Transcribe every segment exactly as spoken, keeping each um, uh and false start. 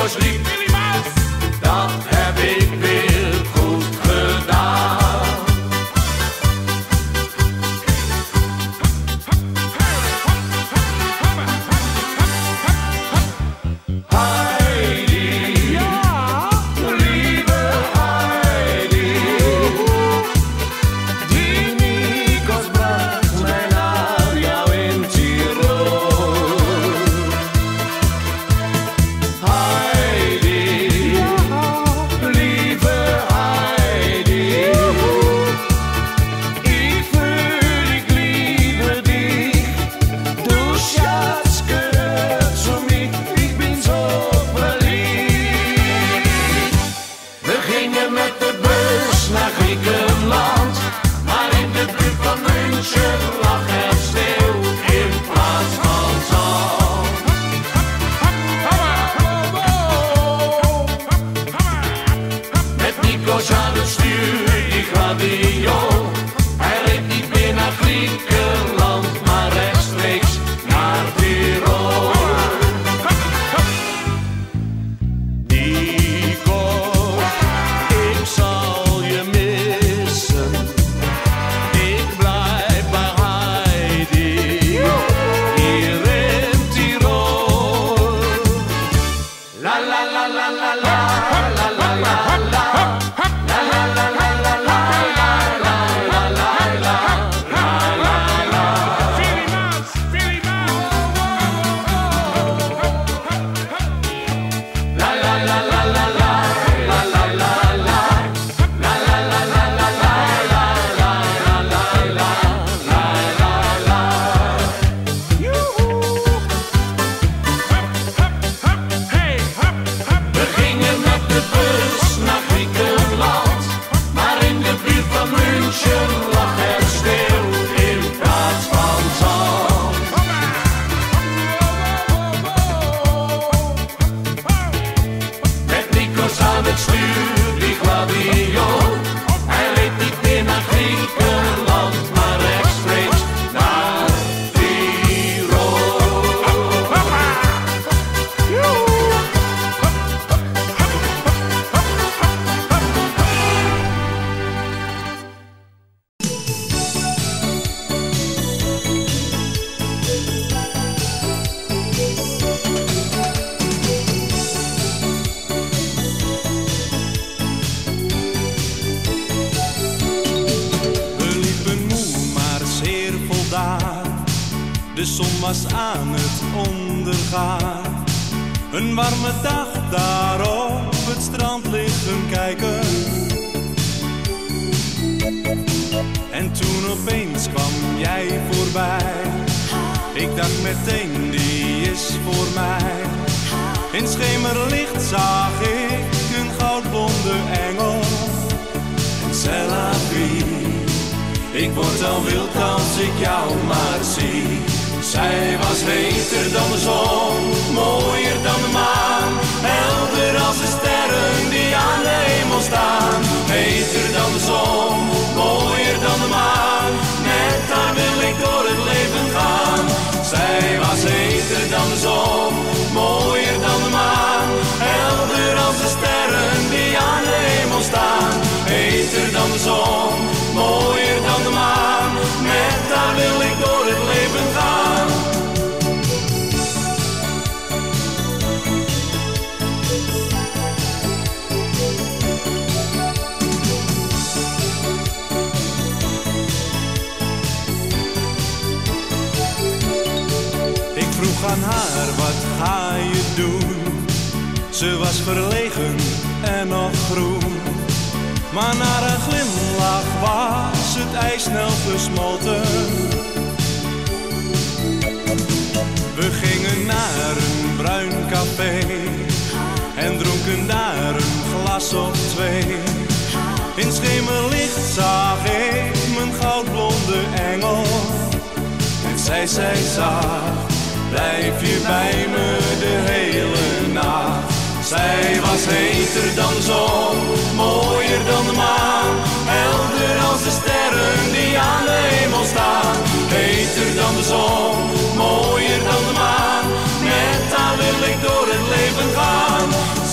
was lief, dat heb ik weer goed gedaan. Heidi, ja, lieve Heidi, die Nikos bracht mij naar jou in Tirol. Heidi, ja, lieve Heidi, ich für dich liebe dich, du Schatz gehört zu mir, ich bin so verliebt. We gingen met de bus naar Griekenland, maar in de buurt van München lag er sneeuw in plaats van zand. Met Nikos aan het stuur, die gladiool, hij reed niet meer naar Griekenland, maar rechtstreeks naar Tirol. Nikos, ik zal je missen, ik blijf bij Heidi, hier in Tirol. La la la la la la, la la la la, la la la la la la, la la la la, la la la. Billy Mouse, Billy Mouse. La la la la la la, la la la la, la la la la la la, la la la la, la la la. We gingen met de bus naar Griekenland, maar in de buurt van München lag er sneeuw in plaats van zand. Met Nikos aan het stuur, die gladiool, hij reed niet meer naar Griekenland, maar rechtstreeks naar Tirol. We liepen moe, maar zeer voldaan. De zon was aan het ondergaan. Een warme dag daar op het strand liggen kijken. En toen opeens kwam jij voorbij. Ik dacht meteen, die is voor mij. In schemerlicht zag ik een goudblonde engel. En c'est la vie. Ik word al wild als ik jou maar zie. Zij was heter dan de zon, mooier dan de maan. Helder als de sterren die aan de hemel staan. Heter dan de zon, mooier dan de maan. Met haar wil ik door het leven gaan. Zij was heter dan de zon, mooier dan de maan. Helder als de sterren die aan de hemel staan. Heter dan de zon, mooier dan de maan. Met haar wil ik door het leven gaan. Ik vroeg aan haar, wat ga je doen? Ze was verlegen en nog groen. Maar na een glimlach was het ijs snel gesmolten. We gingen naar een bruin café en dronken daar een glas of twee. In schemerlicht zag ik mijn goudblonde engel. En zij zei zacht, blijf je bij me de hele nacht. Zij was heter dan de zon, mooier dan de maan. Helder als de sterren die aan de hemel staan. Heter dan de zon, mooier dan de maan. Met haar wil ik door het leven gaan.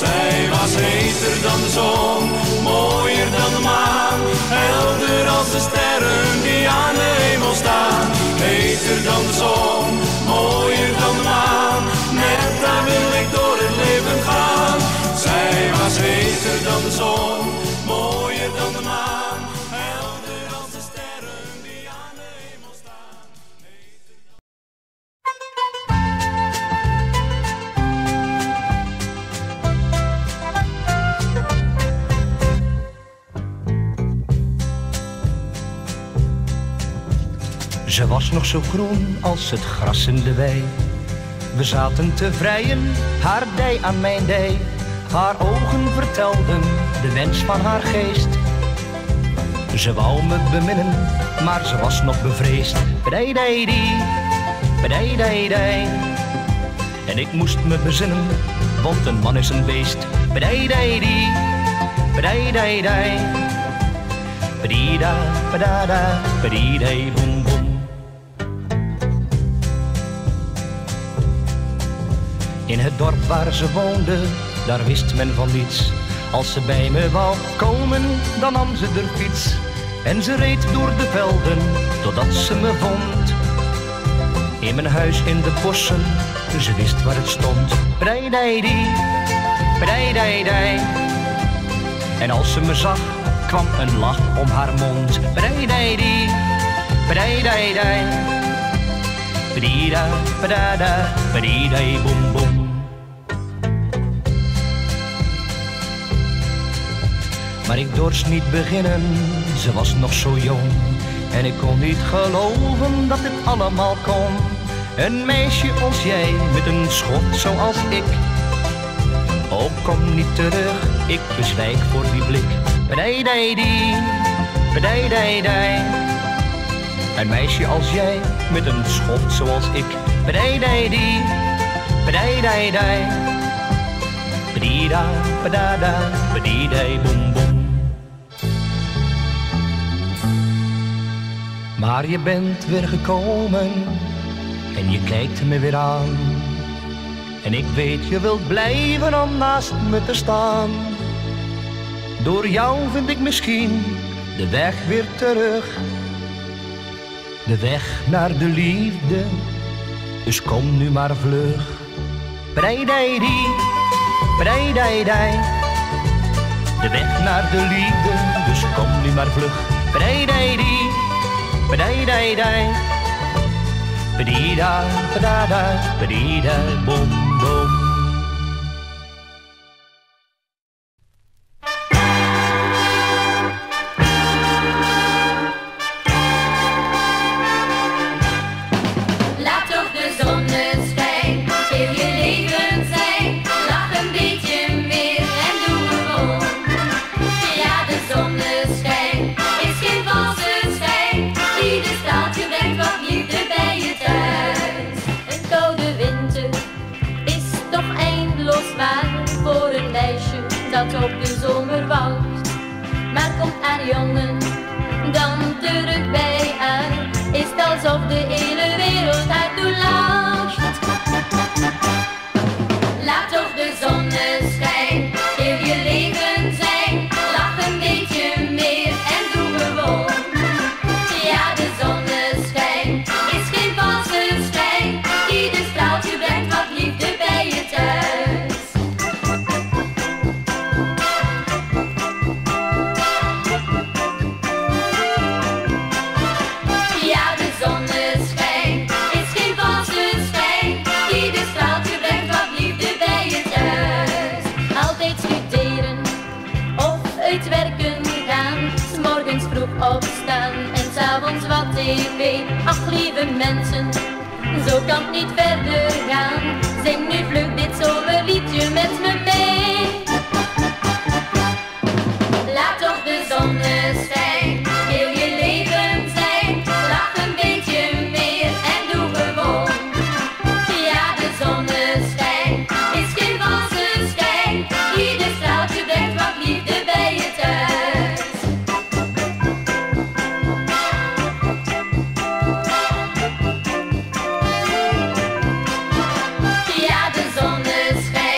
Ze was nog zo groen als het gras in de wei. We zaten te vrijen, haar dij aan mijn dij. Haar ogen vertelden de wens van haar geest. Ze wou me beminnen, maar ze was nog bevreesd. Bedij, dij, die, bedij, dij, dij. En ik moest me bezinnen, want een man is een beest. Bedij, dij, die, bedij, dij, dij. Bedida, bedada, bedidij, boem, boem. In het dorp waar ze woonde, daar wist men van niets. Als ze bij me wou komen, dan nam ze de fiets. En ze reed door de velden, totdat ze me vond. In mijn huis in de bossen, ze wist waar het stond. Breidijdi, breidijdij. En als ze me zag, kwam een lach om haar mond. Breidijdi, breidijdij. Bedida, bedada, bedidij, boem, boem. Maar ik dorst niet beginnen, ze was nog zo jong. En ik kon niet geloven dat dit allemaal kon. Een meisje als jij, met een schot zoals ik. Oh, kom niet terug, ik bezwijk voor die blik. Bedijdijdi, bedijdijdij. Een meisje als jij, met een schot zoals ik. Bedijdijdi, bedijdijdij. Bedida, bedada, bedidij, boem, boem. Maar je bent weer gekomen en je kijkt me weer aan. En ik weet je wilt blijven om naast me te staan. Door jou vind ik misschien de weg weer terug. De weg naar de liefde, dus kom nu maar vlug. Breidijdi, breidijdij. De weg naar de liefde, dus kom nu maar vlug. Breidijdi, bedijdijdij. Bedida, bedada, bedida, boem, boem. Laat toch de zonneschijn heel je leven zijn. Lach een beetje meer en doe gewoon. Ja, de zonneschijn is geen valse schijn. Ieder straaltje brengt wat liefde bij je thuis. Een koude winter is toch eindeloos zwaar voor een meisje dat op de zomer wacht. Maar komt haar jongen dan terug bij haar, is het alsof de hele wereld haar toelacht. Laat toch de zonneschijn heel je leven zijn. Lach een beetje meer en doe gewoon. Ja, de zonneschijn is geen valse schijn. Ieder straaltje brengt wat liefde bij je thuis. Ja, de zonneschijn is geen valse schijn. Ieder straaltje brengt wat liefde bij je thuis. Altijd studeren of uitwerken gaan. 's morgens vroeg opstaan en 's avonds wat tv. Ach, lieve mensen, zo kan het niet verder gaan. Zing nu vlug dit zomerliedje met me mee. Laat toch de zonneschijn heel je leven zijn. Lach een beetje meer en doe gewoon. Ja, de zonneschijn is geen valse schijn. Ieder straaltje brengt wat liefde bij je thuis. Ja, de zonneschijn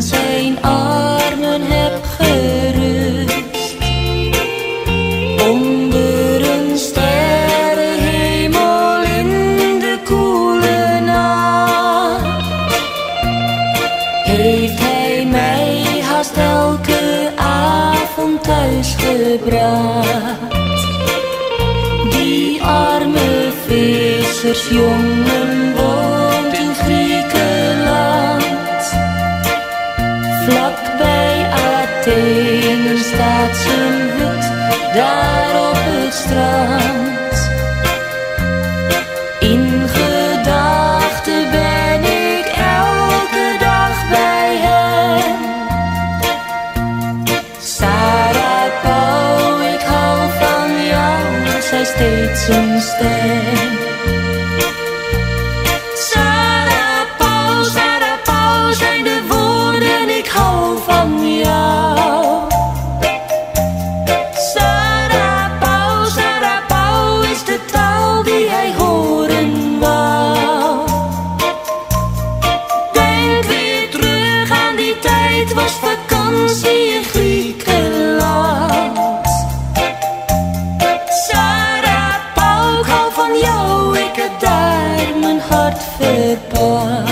zijn armen heb gerust. Onder een sterrenhemel in de koele nacht heeft hij mij haast elke avond thuis gebracht. Die arme vissersjongen woont in Griekenland. Vlak bij Athene staat zijn hut, daar op het strand. In gedachten ben ik elke dag bij hem. Sarah Pauw, ik hou van jou, zei steeds een stem. Sarah Pauw, Sarah Pauw, zijn de woorden, ik hou van jou. Sarah Pauw, Sarah Pauw is de taal die hij horen wou. Denk weer terug aan die tijd, was vakantie in Griekenland. Sarah Pauw, ik hou van jou, ik heb daar mijn hart verpand.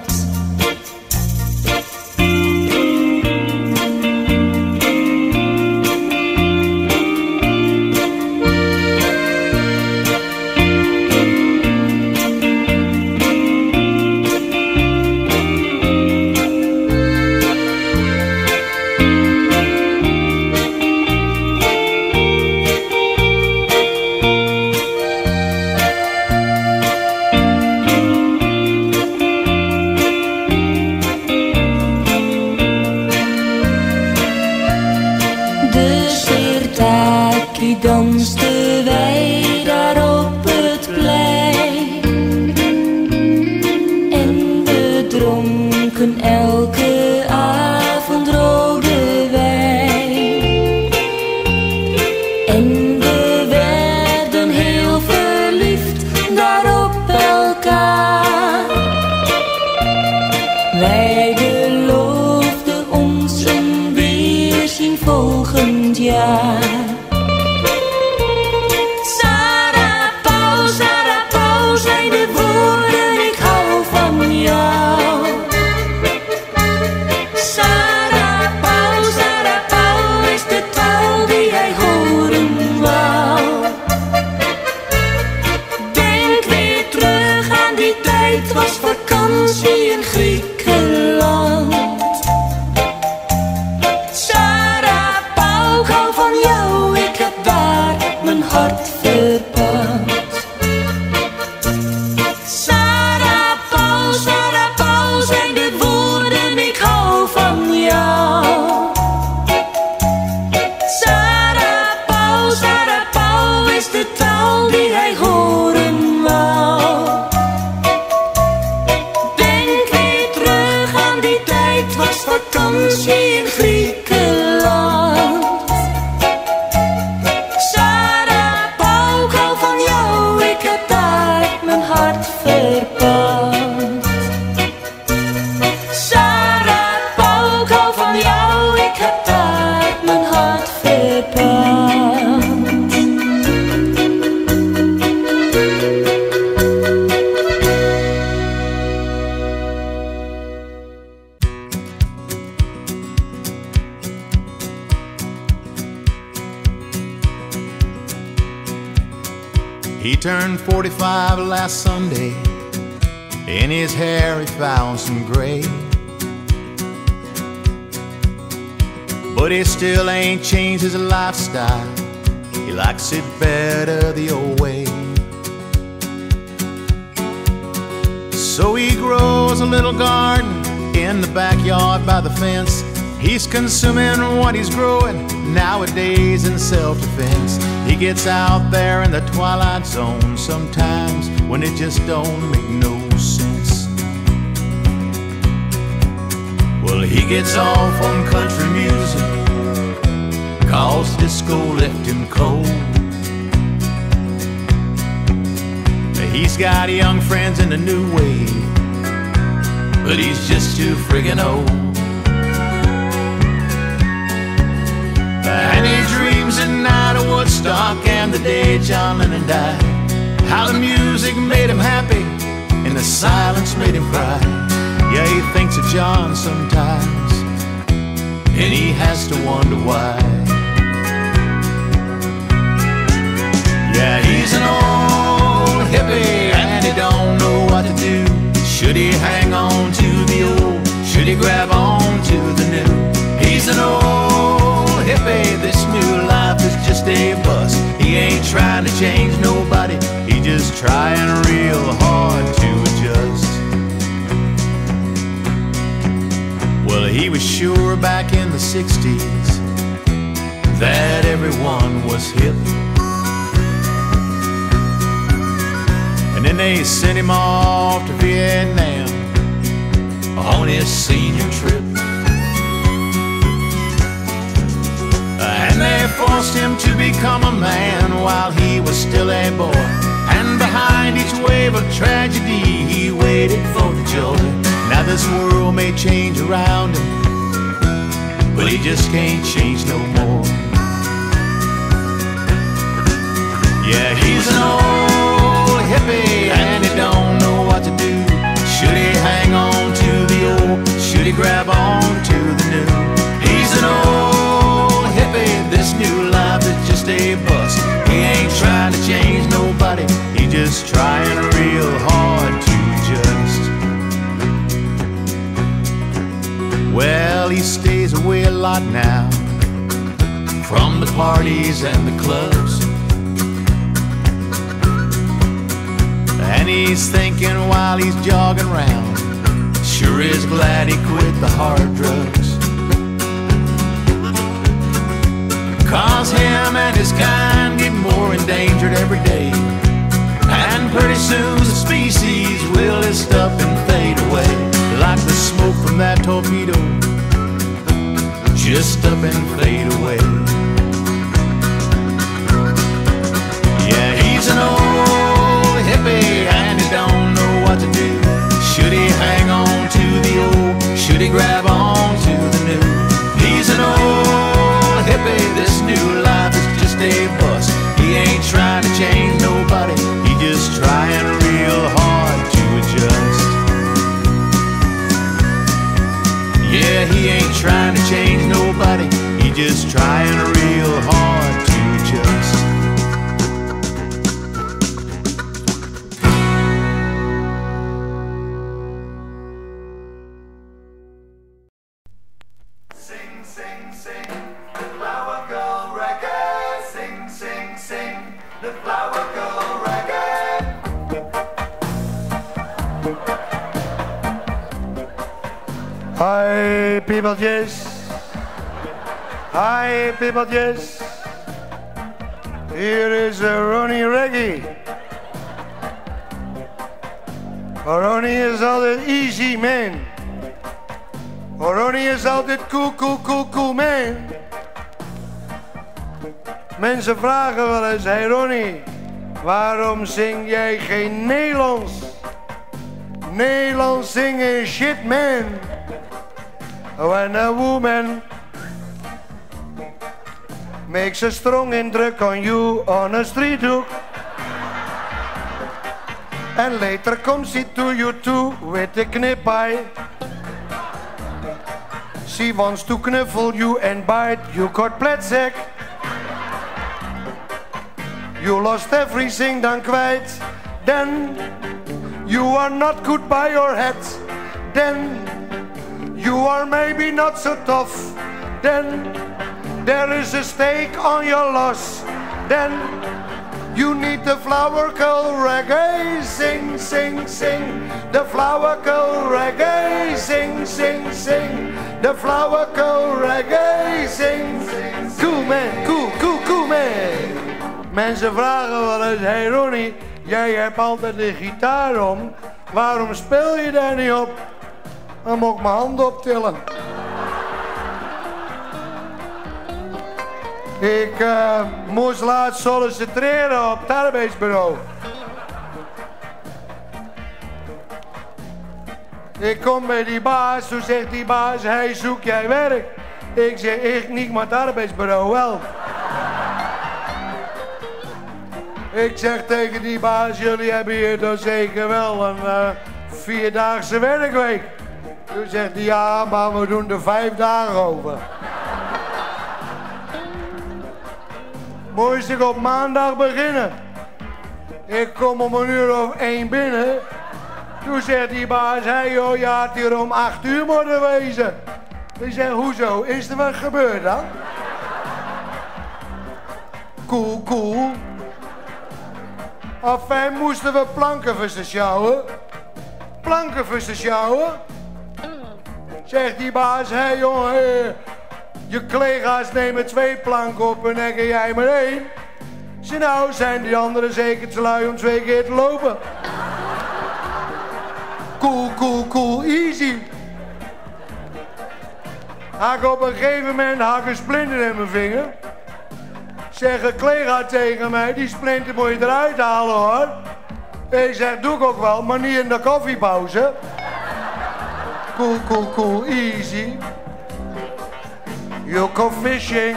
De Sirtaki dansten wij daar op het plein. En we dronken elke avond rode wijn. En we werden heel verliefd daar op elkaar. Wij beloofden ons een weerzien volgend jaar. Sarah Pauw, Sarah Pauw, zijn de woorden, ik hou van jou. Sarah Pauw, Sarah Pauw is de taal die hij horen wou. Denk weer terug aan die tijd, was vakantie in Griekenland. Sarah Pauw, ik hou van jou, ik heb daar mijn hart verpand. Sarah Pauw, Sarah Pauw, zijn de woorden, ik hou van jou. Sarah Pauw, Sarah Pauw is de taal die hij horen wou. Denk weer terug aan die tijd, was vakantie in Griekenland. Sarah Pauw, ik hou van jou, ik heb daar mijn hart verpand. Sarah Pauw, ik hou van jou, ik heb daar mijn hart verpand. He turned forty-five last Sunday. In his hair he found some gray, but he still ain't changed his lifestyle. He likes it better the old way. So he grows a little garden in the backyard by the fence. He's consuming what he's growing nowadays in self-defense. He gets out there in the twilight zone sometimes when it just don't make no sense. Well, he gets off on country music, cause disco left him cold. He's got young friends in the new wave, but he's just too friggin' old. of Woodstock and the day John Lennon died. How the music made him happy and the silence made him cry. Yeah, he thinks of John sometimes, and he has to wonder why. Yeah, he's an old hippie and he don't know what to do. Should he hang on to the old? Should he grab on to the new? He's an old hippie, this new life is just a bust. He ain't trying to change nobody, he just trying real hard to adjust. Well, he was sure back in the sixties that everyone was hip. And then they sent him off to Vietnam on his senior trip. And they forced him to become a man while he was still a boy. And behind each wave of tragedy he waited for the joy. Now this world may change around him, but he just can't change no more. Yeah, he's an old hippie and he don't know what to do. Should he hang on to the old? Should he grab on to the new? He's an old hippie, this new life is just a bust. He ain't trying to change nobody, he just trying real hard to adjust. Well, he stays away a lot now from the parties and the clubs. And he's thinking while he's jogging round, sure is glad he quit the hard drugs. Cause him and his kind get more endangered every day. And pretty soon the species will list up and fade away, like the smoke from that torpedo, just up and fade away. Yeah, he's an old hippie and he don't know what to do. Should he hang on to the old? Should he grab on to the new? He's an old hippie, this new life is just a bust. He ain't trying to change nobody, he just trying real hard to adjust. Yeah, he ain't trying to change nobody, he just trying real hard to adjust. Hi peopletjes, hi peopletjes, hier is uh, Ronnie Reggie. Ronnie is altijd easy man. Ronnie is altijd cool, cool, cool, cool man. Mensen vragen wel eens, hey Ronnie, waarom zing jij geen Nederlands? Nederlands zingen shit man. When a woman makes a strong indruk on you on a street hook, and later comes she to you too with a knip eye. She wants to knuffle you and bite you got pletsack. You lost everything dan kwijt. Then you are not good by your head. Then you are maybe not so tough. Then there is a stake on your loss. Then you need the flower girl reggae. Sing, sing, sing. The flower girl reggae. Sing, sing, sing. The flower girl reggae. Sing, sing, sing. Cool man, cool, cool, cool man. Mensen vragen wel eens, hey Ronnie, jij hebt altijd de gitaar om. Waarom speel je daar niet op? Dan moet ik mijn handen optillen. Ik uh, moest laatst solliciteren op het arbeidsbureau. Ik kom bij die baas, toen zegt die baas, hey, zoek jij werk? Ik zeg, ik niet, maar het arbeidsbureau wel. Ik zeg tegen die baas, jullie hebben hier dan zeker wel een uh, vierdaagse werkweek. Toen zegt hij, ja, maar we doen er vijf dagen over. Moest ik op maandag beginnen. Ik kom om een uur of één binnen. Toen zegt die baas, hé hey joh, je had hier om acht uur moeten wezen. Ik zeg, hoezo? Is er wat gebeurd dan? Cool, cool. Afijn, moesten we plankenvissen sjouwen. Plankenvissen sjouwen. Zegt die baas, hé hey jongen, hey, je collega's nemen twee planken op en dan jij maar één. Zeg nou, zijn die anderen zeker te lui om twee keer te lopen. Cool, cool, cool, easy. Hak op een gegeven moment hak een splinter in mijn vinger. Zeg een collega tegen mij, die splinter moet je eruit halen hoor. Ik zeg, doe ik ook wel, maar niet in de koffiepauze. Cool, cool, cool, easy. You go fishing.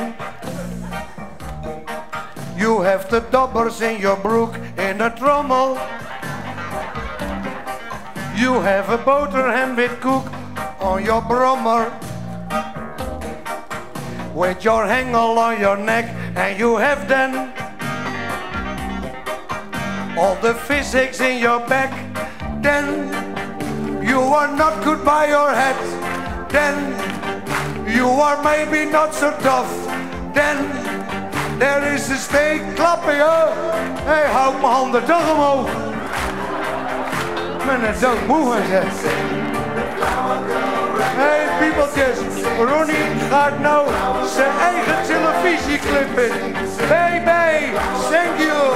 You have the dobbers in your brook in a trommel. You have a boterham with cook on your brommer. With your hangel on your neck, and you have then all the physics in your back. Then you are not good by your head. Then you are maybe not so tough. Then there is a steak klappen, ja. Hé, hey, houd mijn handen toch omhoog. Ik ben net doodmoe gezegd. Hé, hey, piepeltjes. Ronnie gaat nou zijn eigen televisieclip in. Baby, thank you.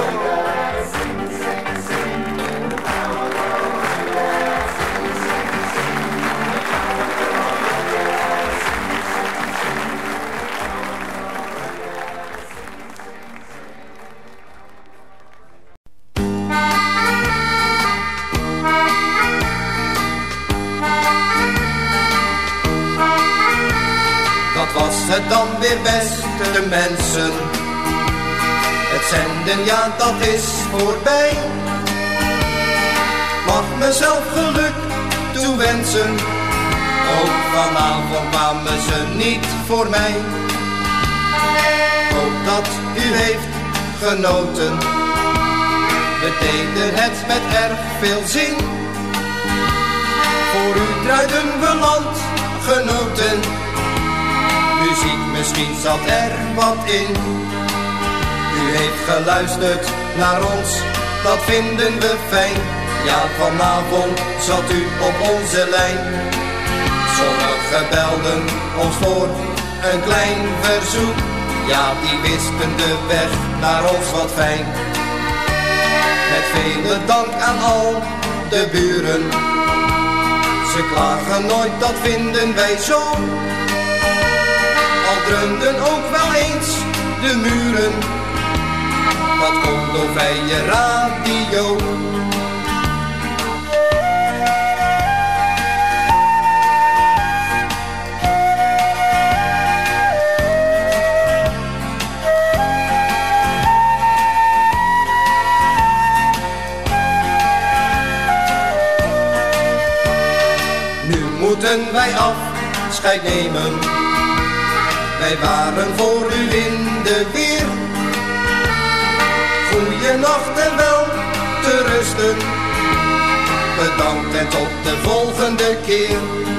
Was het dan weer beste mensen? Het zenden, ja dat is voorbij. Mag mezelf geluk toewensen. Ook vanavond kwamen ze niet voor mij. Hoop dat u heeft genoten. We deden het met erg veel zin. Voor u draaiden we landgenoten. Muziek, misschien zat er wat in. U heeft geluisterd naar ons, dat vinden we fijn. Ja, vanavond zat u op onze lijn. Sommigen belden ons voor een klein verzoek. Ja, die wisten de weg naar ons, wat fijn. Met vele dank aan al de buren. Ze klagen nooit, dat vinden wij zo. Al dreunden ook wel eens de muren. Wat komt door vrije radio? Nu moeten wij afscheid nemen. Wij waren voor u in de weer. Goeienacht en wel te rusten. Bedankt en tot de volgende keer.